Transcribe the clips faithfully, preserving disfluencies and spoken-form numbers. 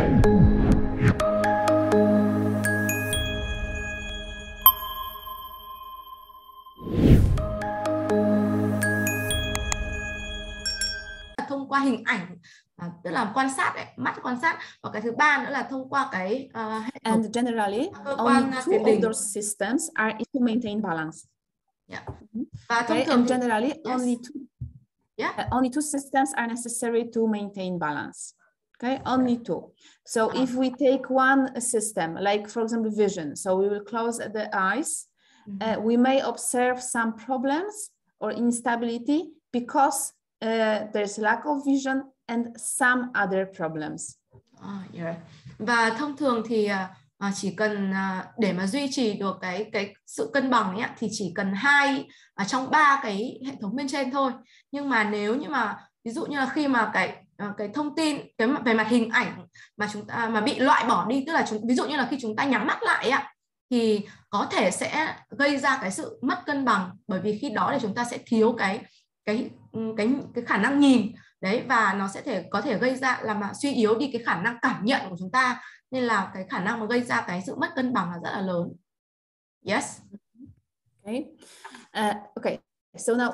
Thông qua hình ảnh, à, tức là quan sát ấy, mắt quan sát, và cái thứ ba nữa là thông qua cái uh, hệ thống. And generally, cơ only quan two tiền of đình. those systems are to maintain balance. Yeah. Và thông Okay, thường and thì, generally, yes. only two, yeah. uh, only two systems are necessary to maintain balance. Okay, only two. So uh-huh. if we take one system, like for example, vision, so we will close the eyes, mm-hmm. uh, we may observe some problems or instability because uh, there's lack of vision and some other problems. Uh, yeah. Và thông thường thì uh, chỉ cần uh, để mà duy trì được cái cái sự cân bằng ấy, thì chỉ cần hai ở uh, trong ba cái hệ thống bên trên thôi. Nhưng mà nếu như mà ví dụ như là khi mà cái uh, cái thông tin cái về mặt hình ảnh mà chúng ta mà bị loại bỏ đi, tức là chúng, ví dụ như là khi chúng ta nhắm mắt lại ấy, thì có thể sẽ gây ra cái sự mất cân bằng, bởi vì khi đó thì chúng ta sẽ thiếu cái cái cái cái khả năng nhìn đấy, và nó sẽ thể có thể gây ra là mà suy yếu đi cái khả năng cảm nhận của chúng ta, nên là cái khả năng mà gây ra cái sự mất cân bằng là rất là lớn. Yes. Okay. Uh, okay. So now,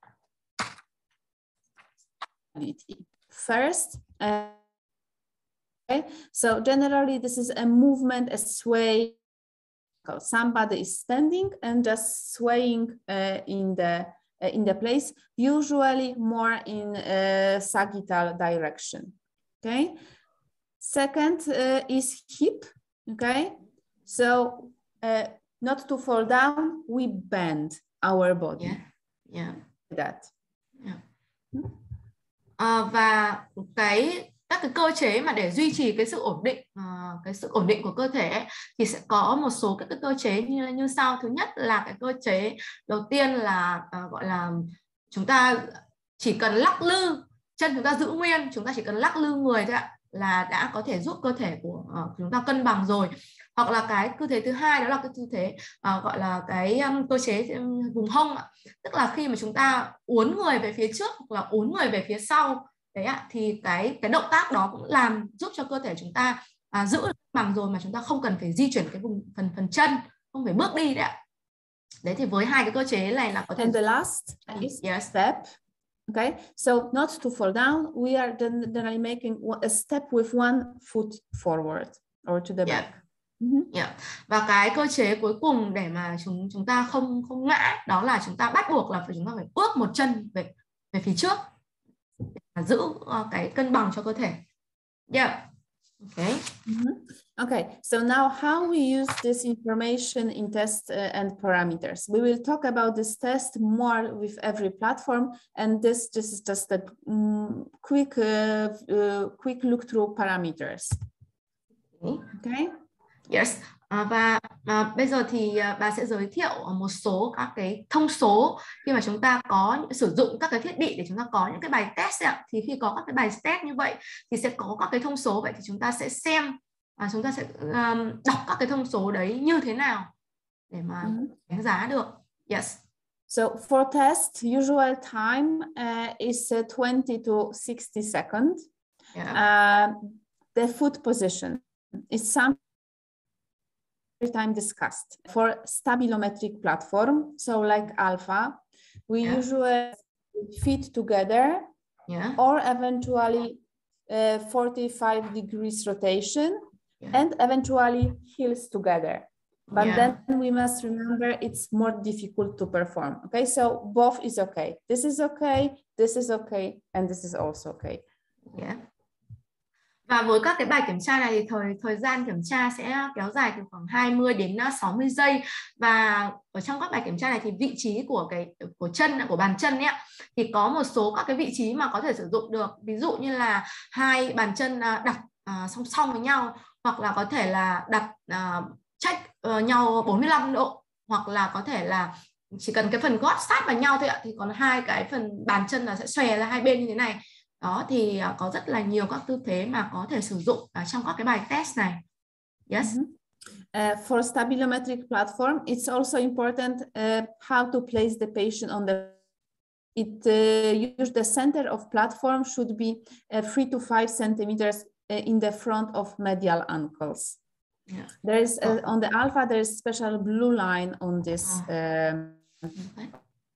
first, uh, okay. So generally, this is a movement, a sway. Somebody is standing and just swaying uh, in the uh, in the place, usually more in a sagittal direction. Okay. Second uh, is hip. Okay. So uh, not to fall down, we bend our body. Yeah. Yeah. That. Yeah. Uh, và cái các cái cơ chế mà để duy trì cái sự ổn định uh, cái sự ổn định của cơ thể ấy, thì sẽ có một số các cái cơ chế như như sau. Thứ nhất là cái cơ chế đầu tiên là uh, gọi là chúng ta chỉ cần lắc lư chân, chúng ta giữ nguyên, chúng ta chỉ cần lắc lư người thôi ạ, là đã có thể giúp cơ thể của uh, chúng ta cân bằng rồi. Hoặc là cái tư thế thứ hai đó là cái tư thế uh, gọi là cái um, cơ chế um, vùng hông ạ. Tức là khi mà chúng ta uốn người về phía trước hoặc là uốn người về phía sau đấy ạ, thì cái cái động tác đó cũng làm giúp cho cơ thể chúng ta à, giữ được bằng rồi, mà chúng ta không cần phải di chuyển cái vùng phần phần chân, không phải bước đi đấy ạ. Đấy thì với hai cái cơ chế này là có thể. And the last is yes. step. Okay, so not to fall down, we are generally making a step with one foot forward or to the back. Yeah. Mm-hmm. Yeah. Và cái cơ chế cuối cùng để mà chúng chúng ta không không ngã, đó là chúng ta bắt buộc là phải chúng ta phải bước một chân về về phía trước, giữ uh, cái cân bằng cho cơ thể. Yeah. Okay. Mm-hmm. Okay. So now how we use this information in test uh, and parameters. We will talk about this test more with every platform, and this, this is just a um, quick uh, uh, quick look through parameters. Okay. Okay. Yes. À, và à, bây giờ thì à, bà sẽ giới thiệu một số các cái thông số khi mà chúng ta có những, sử dụng các cái thiết bị để chúng ta có những cái bài test ạ. Thì khi có các cái bài test như vậy thì sẽ có các cái thông số, vậy thì chúng ta sẽ xem và chúng ta sẽ um, đọc các cái thông số đấy như thế nào để mà mm-hmm. đánh giá được. Yes. So for test, usual time uh, is uh, twenty to sixty seconds. Yeah. Uh, the foot position is some time discussed. For stabilometric platform, so like Alpha, we yeah. usually fit together, yeah. or eventually uh, forty-five degrees rotation, yeah. and eventually heels together. But yeah. then we must remember it's more difficult to perform. Okay, so both is okay. This is okay, this is okay, and this is also okay. Yeah. Và với các cái bài kiểm tra này thì thời thời gian kiểm tra sẽ kéo dài từ khoảng hai mươi đến sáu mươi giây, và ở trong các bài kiểm tra này thì vị trí của cái của chân của bàn chân ấy thì có một số các cái vị trí mà có thể sử dụng được, ví dụ như là hai bàn chân đặt uh, song song với nhau, hoặc là có thể là đặt uh, check uh, nhau bốn mươi lăm độ, hoặc là có thể là chỉ cần cái phần gót sát vào nhau thôi ạ, thì còn hai cái phần bàn chân là sẽ xòe ra hai bên như thế này. Đó thì uh, có rất là nhiều các tư thế mà có thể sử dụng uh, trong các cái bài test này. Yes. Mm-hmm. Uh, for stabilometric platform, it's also important uh, how to place the patient on the. It uh, use the center of platform should be uh, three to five centimeters uh, in the front of medial ankles. Yeah. There is uh, on the alpha there is special blue line on this. Um, okay.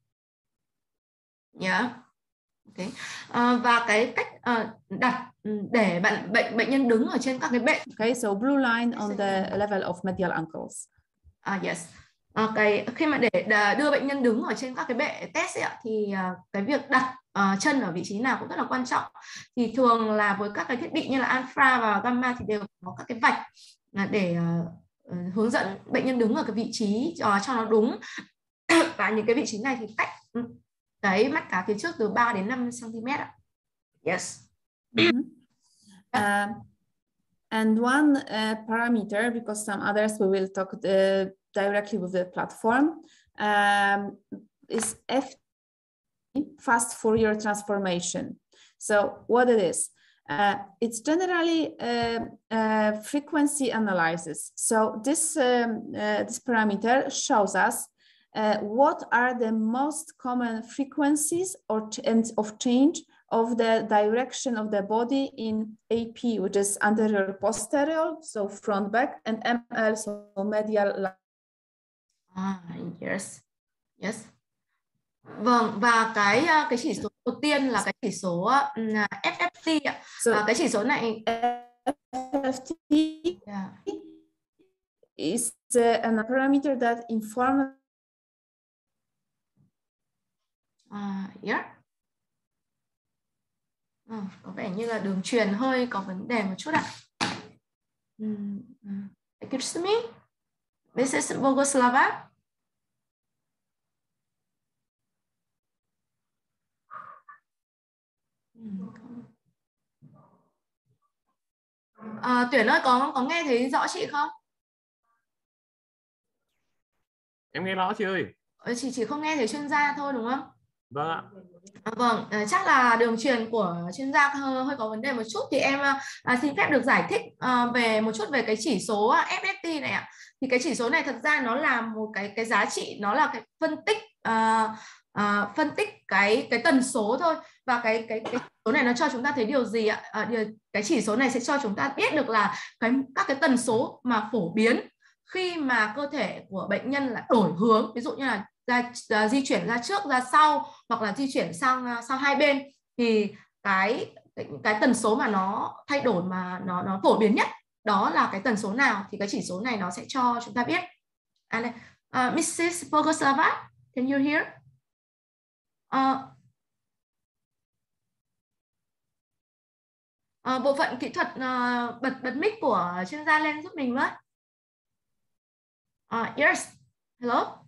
Yeah. Okay. Uh, và cái cách uh, đặt để bạn bệnh bệnh nhân đứng ở trên các cái bệ. Okay, so blue line on the level of medial ankles. Ah, yes. Uh, cái khi mà để đưa bệnh nhân đứng ở trên các cái bệ test ấy, thì uh, cái việc đặt uh, chân ở vị trí nào cũng rất là quan trọng. Thì thường là với các cái thiết bị như là alpha và gamma thì đều có các cái vạch để uh, hướng dẫn bệnh nhân đứng ở cái vị trí uh, cho nó đúng. Và những cái vị trí này thì cách cái mắt cá phía trước từ ba đến năm xăng-ti-mét ạ. Yes. Mm-hmm. uh, and one uh, parameter, because some others we will talk uh, directly with the platform, um, is F T, fast Fourier transformation. So what it is, uh, it's generally uh, uh, frequency analysis. So this um, uh, this parameter shows us Uh, what are the most common frequencies or ch of change of the direction of the body in A P, which is anterior posterior, so front back, and M L, so medial. Ah, yes, yes. Vâng, và cái cái chỉ số đầu tiên là cái chỉ số F F T ạ. So, à, cái chỉ số này F F T yeah. is uh, a parameter that informs. Uh, yeah. Oh, có vẻ như là đường truyền hơi có vấn đề một chút ạ. Um, uh, excuse me, missus Bogoslava. Uh, Tuyển ơi, có có nghe thấy rõ chị không? Em nghe rõ chị ơi. Chị chỉ không nghe thấy chuyên gia thôi đúng không? Vâng ạ. À, vâng, à, chắc là đường truyền của chuyên gia hơi, hơi có vấn đề một chút, thì em à, xin phép được giải thích à, về một chút về cái chỉ số F F T này ạ. Thì cái chỉ số này thật ra nó là một cái cái giá trị, nó là cái phân tích à, à, phân tích cái cái tần số thôi. Và cái cái cái số này nó cho chúng ta thấy điều gì ạ? À, điều, cái chỉ số này sẽ cho chúng ta biết được là cái các cái tần số mà phổ biến khi mà cơ thể của bệnh nhân là đổi hướng, ví dụ như là ra, ra di chuyển ra trước ra sau hoặc là di chuyển sang sang hai bên, thì cái cái, cái tần số mà nó thay đổi mà nó nó phổ biến nhất đó là cái tần số nào, thì cái chỉ số này nó sẽ cho chúng ta biết. À, này, uh, missus Bogoslava, can you hear? Uh, uh, bộ phận kỹ thuật uh, bật bật mic của chuyên gia lên giúp mình với. Uh, yes, hello.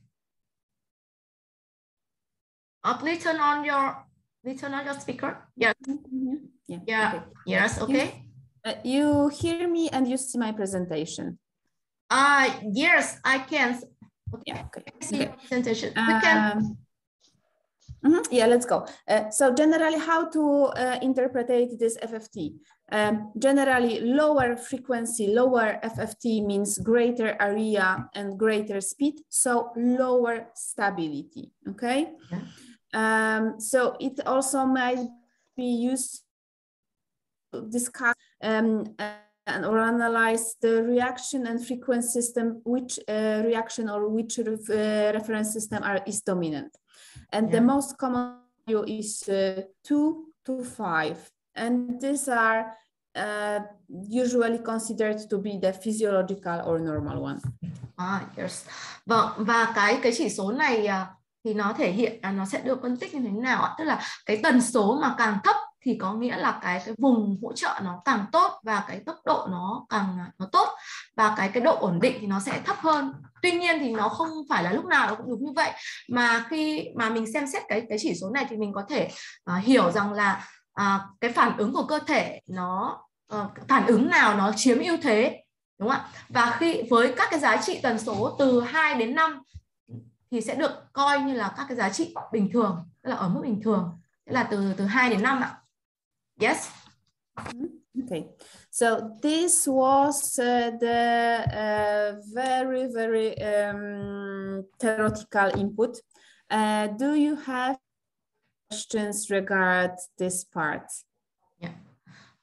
Uh, please turn on your, please turn on your speaker. Yes. Mm-hmm. Yeah. Yeah. Okay. Yes. Okay. You, uh, you hear me and you see my presentation. Uh yes, I can. Okay. Yeah. Okay. I see okay. presentation. Um, we can. Mm-hmm. Yeah, let's go. Uh, so generally, how to uh, interpret this F F T? Um, generally, lower frequency, lower F F T means greater area and greater speed, so lower stability, okay? Yeah. Um, so it also might be used to discuss um, and or analyze the reaction and frequency system, which uh, reaction or which uh, reference system are, is dominant. And yeah. the most common value is uh, two to five. And these are uh, usually considered to be the physiological or normal one. Ah, yes. Vâng, và cái cái chỉ số này thì nó thể hiện, nó sẽ được phân tích như thế nào ạ? Tức là cái tần số mà càng thấp thì có nghĩa là cái cái vùng hỗ trợ nó càng tốt và cái tốc độ nó càng nó tốt, và cái cái độ ổn định thì nó sẽ thấp hơn. Tuy nhiên thì nó không phải là lúc nào nó cũng đúng như vậy, mà khi mà mình xem xét cái cái chỉ số này thì mình có thể uh, hiểu rằng là uh, cái phản ứng của cơ thể nó uh, phản ứng nào nó chiếm ưu thế, đúng không ạ? Và khi với các cái giá trị tần số từ hai đến năm thì sẽ được coi như là các cái giá trị bình thường, tức là ở mức bình thường, tức là từ từ hai đến năm ạ. Yes. Okay, so this was uh, the uh, very, very um, theoretical input. Uh, do you have questions regarding this part? Yeah.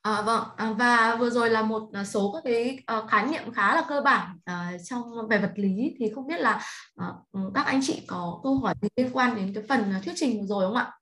À, vâng, à, và vừa rồi là một số các cái uh, khái niệm khá là cơ bản uh, trong về vật lý, thì không biết là uh, các anh chị có câu hỏi gì liên quan đến cái phần thuyết trình vừa rồi không ạ?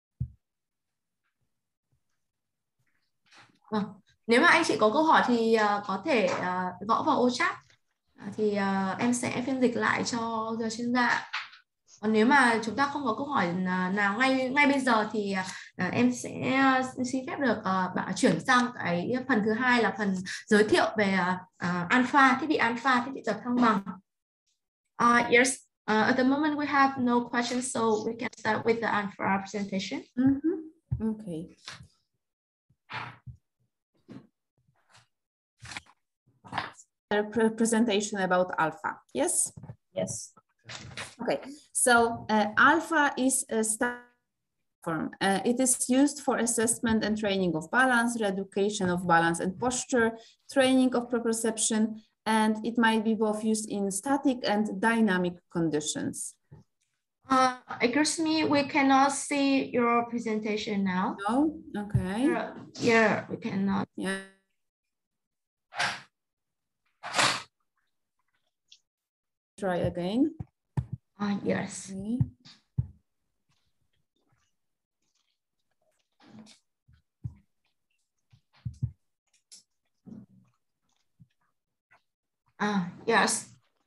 Vâng. Nếu mà anh chị có câu hỏi thì uh, có thể uh, gõ vào ô chat, uh, thì uh, em sẽ phiên dịch lại cho chuyên gia. Còn nếu mà chúng ta không có câu hỏi nào ngay ngay bây giờ thì uh, em sẽ xin phép được uh, bạn chuyển sang cái phần thứ hai là phần giới thiệu về uh, alpha, thiết bị alpha, thiết bị tập thăng bằng. Uh, yes, uh, at the moment we have no questions, so we can start with the alpha presentation. Mm-hmm. Okay. A presentation about alpha. Yes. Yes. Okay. So uh, alpha is a form. Uh, it is used for assessment and training of balance, reeducation of balance and posture, training of proprioception, and it might be both used in static and dynamic conditions. Uh, excuse me, we cannot see your presentation now. No? Okay. Yeah, yeah, we cannot. Yeah. Try again. Uh, yes. Okay. À, yes.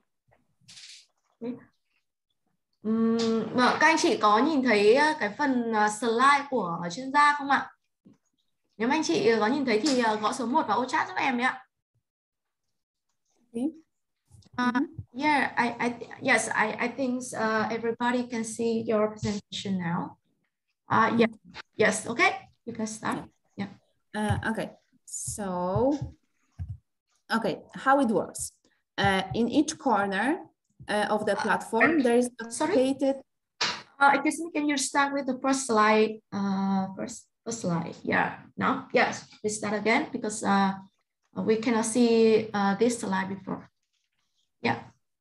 Uhm, vâng, các anh chị có nhìn thấy cái phần slide của chuyên gia không ạ? Nếu anh chị có nhìn thấy thì gõ số một vào ô chat giúp em đấy ạ. Okay. Uh, yeah, I, I, yes, I, I think uh, everybody can see your presentation now. Uh, yeah, yes, okay, you can start. Yeah. yeah. Uh, okay, so, okay, how it works. Uh, in each corner uh, of the platform, uh, there is located. Uh, excuse me, can you start with the first slide? Uh, first, first slide, yeah, no, yes, please start again because uh, we cannot see uh, this slide before. Yeah.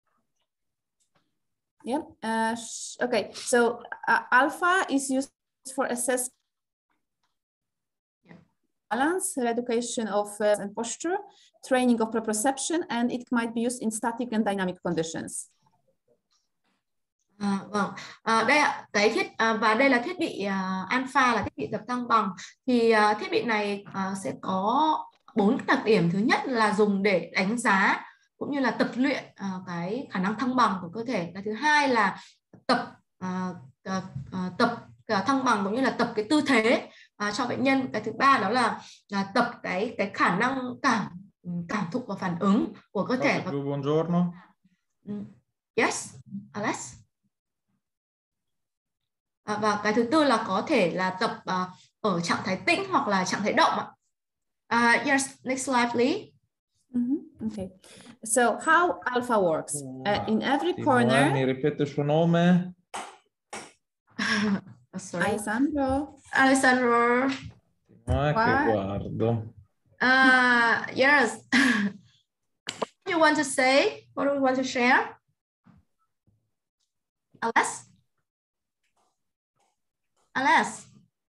Yeah. Uh, okay. So uh, alpha is used for assessment, yeah, balance, reeducation of uh, and posture, training of proprioception, and it might be used in static and dynamic conditions. À, vâng, à, đây ạ, cái thiết à, và đây là thiết bị uh, alpha, là thiết bị tập thăng bằng. Thì uh, thiết bị này uh, sẽ có bốn đặc điểm. Thứ nhất là dùng để đánh giá cũng như là tập luyện uh, cái khả năng thăng bằng của cơ thể. Cái thứ hai là tập uh, uh, uh, tập uh, thăng bằng cũng như là tập cái tư thế uh, cho bệnh nhân. Cái thứ ba đó là uh, tập cái cái khả năng cảm cảm thụ và phản ứng của cơ thể. Buongiorno. Yes, Alex. À, và cái thứ tư là có thể là tập uh, ở trạng thái tĩnh hoặc là trạng thái động ạ. Uh, yes, next slide please. Mm-hmm. Okay. So how alpha works? Uh, in every corner. Mi ripete il suo nome? Oh, sorry. Alessandro. Alessandro. No, è che guardo. Uh, yes. What do you want to say? What do you want to share? Alex? Alex?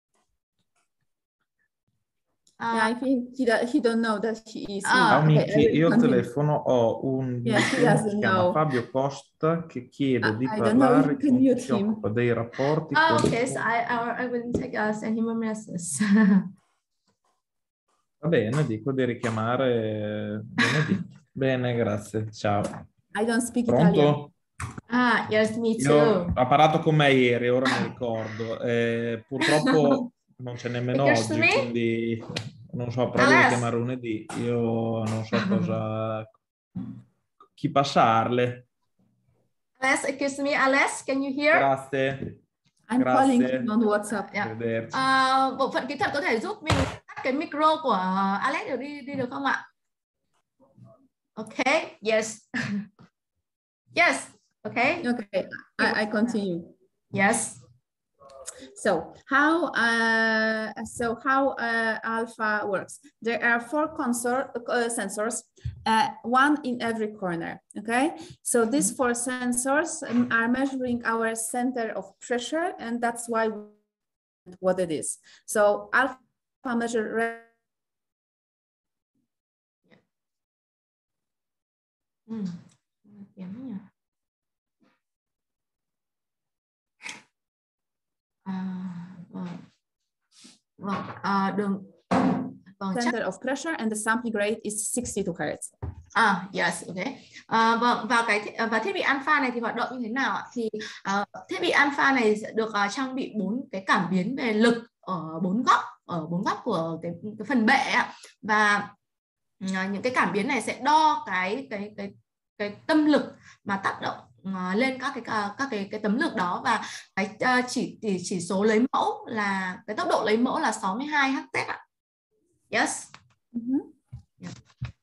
Uh, yeah, I think he, he don't know that he is. Ah, okay, okay, io al telefono ho un yeah, che si chiama Fabio Costa che chiede uh, di I parlare con chi si si occupa dei rapporti. Oh, con... okay, so I, I, I will take uh, send him a message. Va bene, dico di richiamare venerdì. Bene, grazie. Ciao. I don't speak Pronto? Italian. Ah, yes, me too. Io ho parlato con me ieri, ora mi ricordo. Eh, purtroppo non c'è nemmeno oggi, me? quindi non so, provo a chiamare lunedì. Io non so cosa... chi passarle. Alex, excuse me, Alex, can you hear? Grazie. I'm Grazie. calling him on WhatsApp. Yeah. Uh, bộ phận kỹ thuật có thể giúp mình tắt cái micro của Alex được đi đi được không ạ? Okay, yes. Yes, okay. Okay, I, I continue. Yes. So how uh, so how uh, alpha works? There are four consor uh, sensors, uh, one in every corner. Okay, so these four sensors um, are measuring our center of pressure, and that's why what it is. So alpha measure Ừ. Kiếm nhỉ? À, vâng. Vâng, à, đường vâng, Center chắc... of pressure and the sampling rate is sixty-two hertz. À, yes, ok. À, vâng, và cái và thiết bị alpha này thì hoạt động như thế nào ạ? Thì uh, thiết bị alpha này sẽ được uh, trang bị bốn cái cảm biến về lực ở bốn góc, ở bốn góc của cái, cái phần bệ ạ. Và uh, những cái cảm biến này sẽ đo cái cái cái cái tâm lực mà tác động uh, lên các cái các cái cái tấm lực đó, và cái uh, chỉ chỉ chỉ số lấy mẫu là cái tốc độ lấy mẫu là sáu mươi hai héc ạ. Yes. Mm-hmm. Yeah.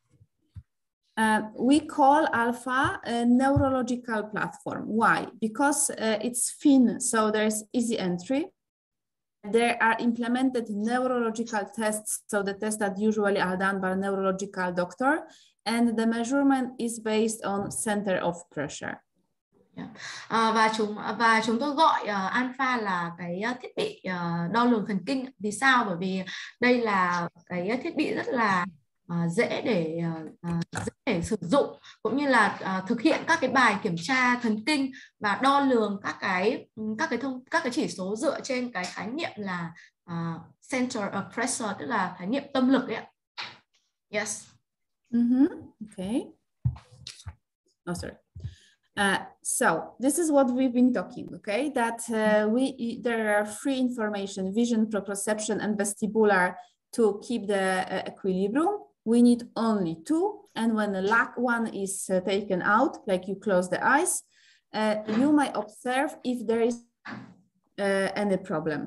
Uh, we call alpha a neurological platform. Why? Because uh, it's thin, so there's easy entry. There are implemented neurological tests, so the tests that usually are done by a neurological doctor, and the measurement is based on center of pressure. Yeah. Uh, và chúng và chúng tôi gọi uh, alpha là cái uh, thiết bị uh, đo lường thần kinh. Vì sao? Bởi vì đây là cái thiết bị rất là uh, dễ để uh, dễ để sử dụng, cũng như là uh, thực hiện các cái bài kiểm tra thần kinh và đo lường các cái các cái thông các cái chỉ số dựa trên cái khái niệm là uh, center of pressure, tức là khái niệm tâm lực ấy ạ. Yes. Mm-hmm. Okay. Oh, sorry. Uh, so this is what we've been talking, okay, that uh, we there are three information: vision, proprioception, and vestibular, to keep the uh, equilibrium. We need only two, and when the lack one is uh, taken out, like you close the eyes, uh, you might observe if there is uh, any problem.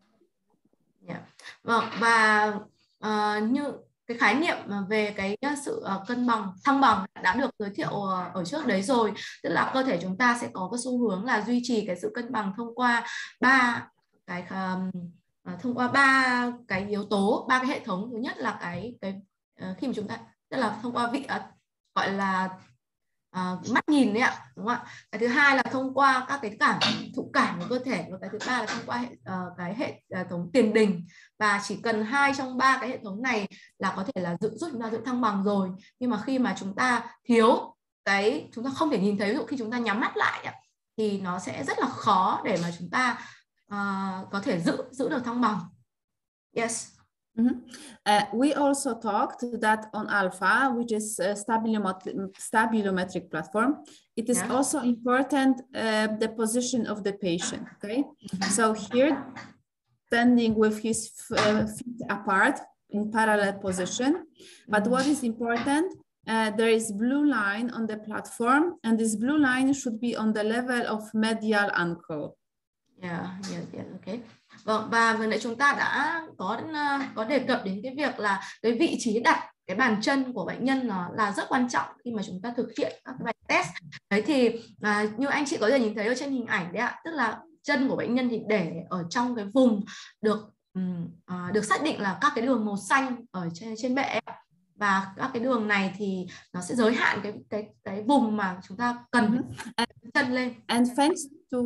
Yeah. Vâng, và uh, như cái khái niệm về cái sự uh, cân bằng, thăng bằng đã được giới thiệu uh, ở trước đấy rồi, tức là cơ thể chúng ta sẽ có cái xu hướng là duy trì cái sự cân bằng thông qua ba cái um, uh, thông qua ba cái yếu tố, ba cái hệ thống. Thứ nhất là cái cái uh, khi mà chúng ta, tức là thông qua vị uh, gọi là uh, mắt nhìn đấy ạ, đúng không ạ? Cái thứ hai là thông qua các cái cảm thụ cảm của cơ thể, và cái thứ ba là thông qua hệ, uh, cái hệ uh, thống tiền đình. Và chỉ cần hai trong ba cái hệ thống này là có thể là giữ giúp chúng ta giữ thăng bằng rồi. Nhưng mà khi mà chúng ta thiếu cái, chúng ta không thể nhìn thấy, ví dụ khi chúng ta nhắm mắt lại thì nó sẽ rất là khó để mà chúng ta uh, có thể giữ giữ được thăng bằng. Yes. Mm-hmm. uh, we also talked that on alpha, which is a stabilometric, stabilometric platform, it is yeah. also important uh, the position of the patient. Okay, mm-hmm. So here, standing with his uh, feet apart in parallel position. But mm-hmm. what is important, uh, there is blue line on the platform, and this blue line should be on the level of medial ankle. Yeah, yeah, yeah, okay. Vâng, và vừa nãy chúng ta đã có có đề cập đến cái việc là cái vị trí đặt cái bàn chân của bệnh nhân nó là rất quan trọng khi mà chúng ta thực hiện các cái bài test. Đấy thì à, như anh chị có thể nhìn thấy ở trên hình ảnh đấy ạ, tức là chân của bệnh nhân thì để ở trong cái vùng được um, uh, được xác định là các cái đường màu xanh ở trên trên bệ, và các cái đường này thì nó sẽ giới hạn cái cái cái vùng mà chúng ta cần mm-hmm. chân lên. And thanks to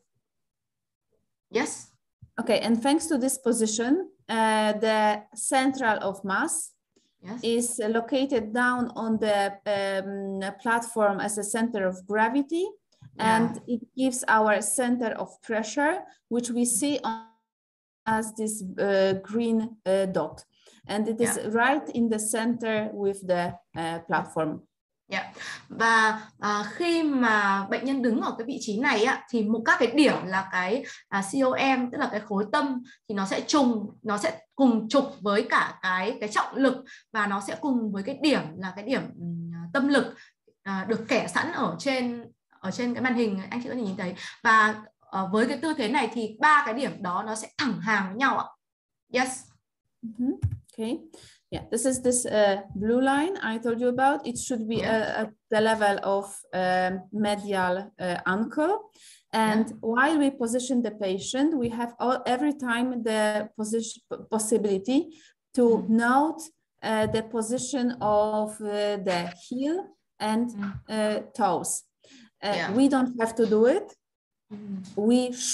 yes. Okay, and thanks to this position, uh, the central of mass yes. is located down on the um, platform as a center of gravity, yeah. and it gives our center of pressure, which we see on, as this uh, green uh, dot, and it is yeah. right in the center with the uh, platform. Yeah. Và uh, khi mà bệnh nhân đứng ở cái vị trí này á, thì một các cái điểm là cái uh, xê o em, tức là cái khối tâm, thì nó sẽ trùng, nó sẽ cùng trục với cả cái cái trọng lực, và nó sẽ cùng với cái điểm là cái điểm um, tâm lực uh, được kẻ sẵn ở trên ở trên cái màn hình, anh chị có thể nhìn thấy. Và uh, với cái tư thế này thì ba cái điểm đó nó sẽ thẳng hàng với nhau ạ. Yes. Mm-hmm. Okay. Yeah, this is this uh, blue line I told you about. It should be yeah. uh, at the level of um, medial uh, ankle. And yeah. while we position the patient, we have all, every time the position possibility to mm. note uh, the position of uh, the heel and mm. uh, toes. Uh, yeah. We don't have to do it. Mm. We sh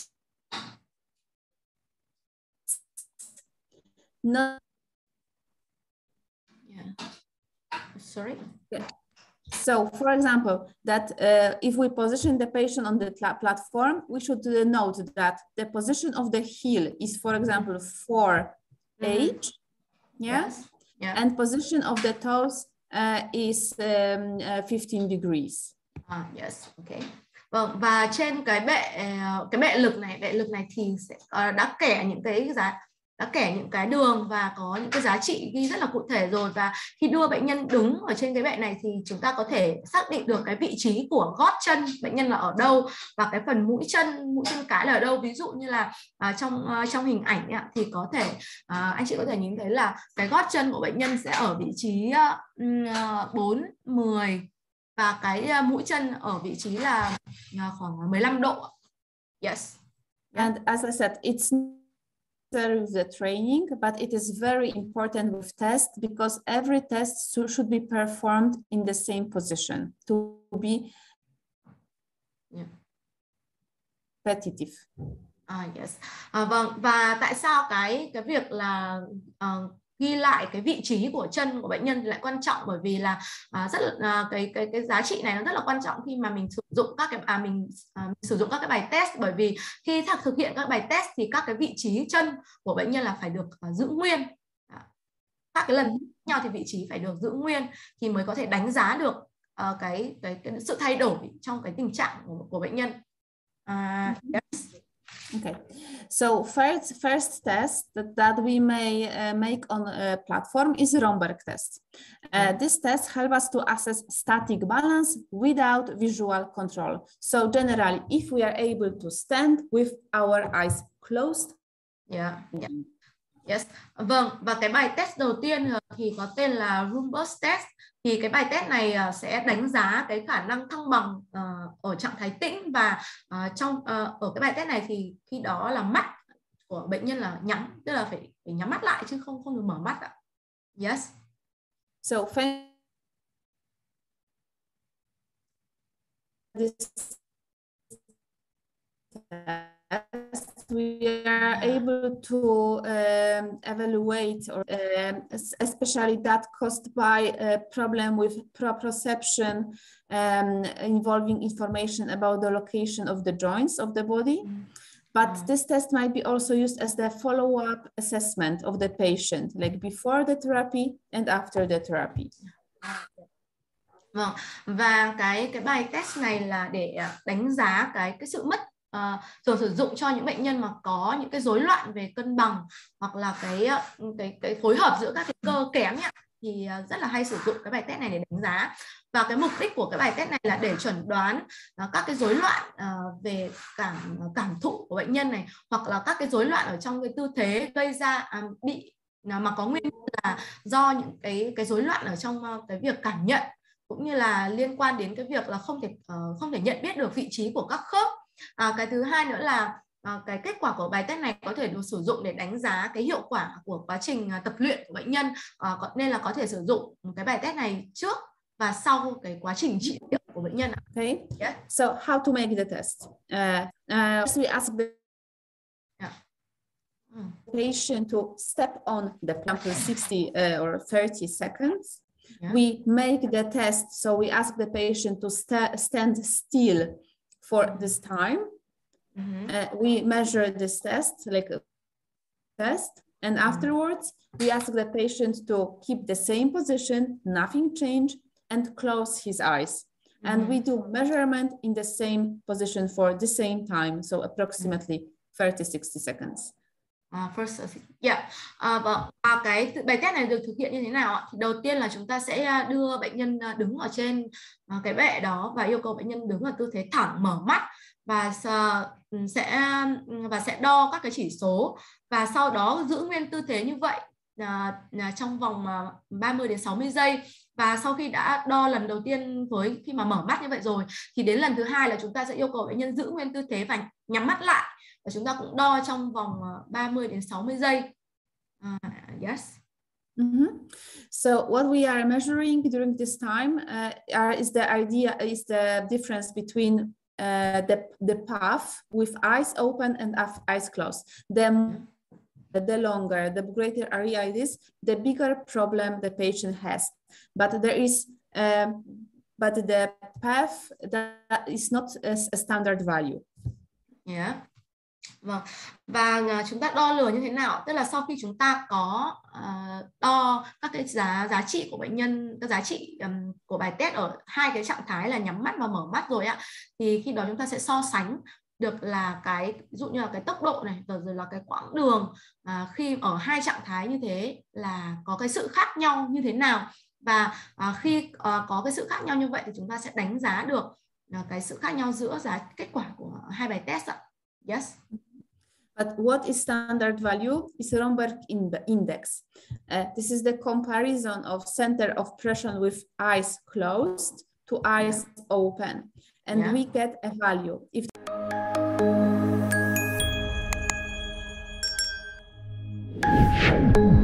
not Sorry. Yeah. So, for example, that uh, if we position the patient on the platform, we should uh, note that the position of the heel is, for example, four H, mm-hmm. yeah, yes. Yeah. And position of the toes uh, is um, uh, fifteen degrees. Ah, yes, okay. Vâng, và trên cái bệ cái bệ lực này, bệ lực này thì sẽ uh, đã kẻ những cái giá đã kẻ những cái đường và có những cái giá trị ghi rất là cụ thể rồi, và khi đưa bệnh nhân đứng ở trên cái bệ này thì chúng ta có thể xác định được cái vị trí của gót chân bệnh nhân là ở đâu và cái phần mũi chân mũi chân cái là ở đâu. Ví dụ như là uh, trong uh, trong hình ảnh ấy, thì có thể uh, anh chị có thể nhìn thấy là cái gót chân của bệnh nhân sẽ ở vị trí uh, bốn, mười và cái uh, mũi chân ở vị trí là uh, khoảng mười lăm độ. Yes. And as I said, it's with the training, but it is very important with tests because every test should be performed in the same position to be yeah. repetitive. Ah, yes. À, vâng, và tại sao cái cái việc là uh, ghi lại cái vị trí của chân của bệnh nhân lại quan trọng, bởi vì là à, rất là à, cái cái cái giá trị này nó rất là quan trọng khi mà mình sử dụng các cái à, mình, à, mình sử dụng các cái bài test, bởi vì khi thực hiện các bài test thì các cái vị trí chân của bệnh nhân là phải được à, giữ nguyên. À, các cái lần nhau thì vị trí phải được giữ nguyên thì mới có thể đánh giá được à, cái, cái cái sự thay đổi trong cái tình trạng của, của bệnh nhân. À, yes. Okay, so first first test that, that we may uh, make on a platform is a Romberg test. Uh, this test helps us to assess static balance without visual control. So generally, if we are able to stand with our eyes closed. Yeah, yeah. Yes. Vâng, và cái bài test đầu tiên thì có tên là Romberg test. Thì cái bài test này sẽ đánh giá cái khả năng thăng bằng uh, ở trạng thái tĩnh, và uh, trong uh, ở cái bài test này thì khi đó là mắt của bệnh nhân là nhắm, tức là phải, phải nhắm mắt lại chứ không không được mở mắt ạ. Yes. So this we are able to um, evaluate, or um, especially that caused by a problem with proprioception um, involving information about the location of the joints of the body. But mm. this test might be also used as the follow-up assessment of the patient, like before the therapy and after the therapy. Vâng, và cái cái bài test này là để đánh giá cái cái sự mất Uh, thường sử dụng cho những bệnh nhân mà có những cái rối loạn về cân bằng hoặc là cái cái cái phối hợp giữa các cái cơ kém nhỉ? Thì uh, rất là hay sử dụng cái bài test này để đánh giá. Và cái mục đích của cái bài test này là để chẩn đoán uh, các cái rối loạn uh, về cảm cảm thụ của bệnh nhân này, hoặc là các cái rối loạn ở trong cái tư thế gây ra uh, bị uh, mà có nguyên nhân là do những cái cái rối loạn ở trong uh, cái việc cảm nhận, cũng như là liên quan đến cái việc là không thể uh, không thể nhận biết được vị trí của các khớp. À, cái thứ hai nữa là à, cái kết quả của bài test này có thể được sử dụng để đánh giá cái hiệu quả của quá trình à, tập luyện của bệnh nhân, à, nên là có thể sử dụng cái bài test này trước và sau cái quá trình trị liệu của bệnh nhân. Okay. Yeah. So how to make the test? Uh, uh, so we ask the yeah. mm. patient to step on the platform sixty uh, or thirty seconds. Yeah. We make the test, so we ask the patient to st stand still for this time. Mm-hmm. uh, we measure this test, like a test, and mm-hmm. afterwards we ask the patient to keep the same position, nothing change, and close his eyes. Mm-hmm. And we do measurement in the same position for the same time, so approximately thirty to sixty seconds. Uh, first, yeah. uh, và, và cái bài test này được thực hiện như thế nào ạ? Thì đầu tiên là chúng ta sẽ đưa bệnh nhân đứng ở trên uh, cái bệ đó và yêu cầu bệnh nhân đứng ở tư thế thẳng, mở mắt và uh, sẽ và sẽ đo các cái chỉ số, và sau đó giữ nguyên tư thế như vậy uh, uh, trong vòng uh, ba mươi đến sáu mươi giây. Và sau khi đã đo lần đầu tiên với khi mà mở mắt như vậy rồi thì đến lần thứ hai là chúng ta sẽ yêu cầu bệnh nhân giữ nguyên tư thế và nhắm mắt lại, và chúng ta cũng đo trong vòng ba mươi đến sáu mươi giây. Uh, yes. Mm-hmm. So what we are measuring during this time uh, are, is the idea is the difference between uh, the the path with eyes open and eyes closed. The the longer, the greater area it is, the bigger problem the patient has. But there is um, but the path that is not a, a standard value. Yeah. Vâng. Và chúng ta đo lường như thế nào? Tức là sau khi chúng ta có uh, đo các cái giá giá trị của bệnh nhân, các giá trị um, của bài test ở hai cái trạng thái là nhắm mắt và mở mắt rồi ạ, thì khi đó chúng ta sẽ so sánh được là cái ví dụ như là cái tốc độ này, rồi là cái quãng đường uh, khi ở hai trạng thái như thế là có cái sự khác nhau như thế nào, và uh, khi uh, có cái sự khác nhau như vậy thì chúng ta sẽ đánh giá được uh, cái sự khác nhau giữa giá kết quả của hai bài test ạ. Yes. But what is standard value? Is Romberg index. Uh, this is the comparison of center of pressure with eyes closed to eyes yeah. open, and yeah. we get a value. If you